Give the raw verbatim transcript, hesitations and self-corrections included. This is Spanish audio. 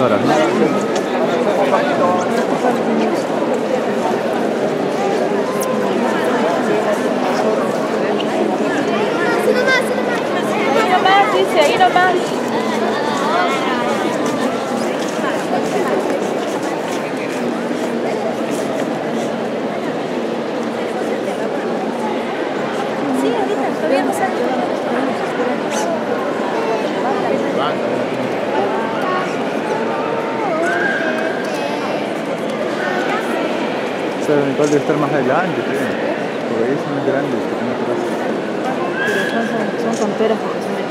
horas, ¿no? Ahí nomás, dice, ahí nomás. Sí, ahorita, todavía no sale. O sea, el cual debe estar más adelante, creo. Porque ahí son muy grandes, que están atrás. Pero son, son, son tonteras porque son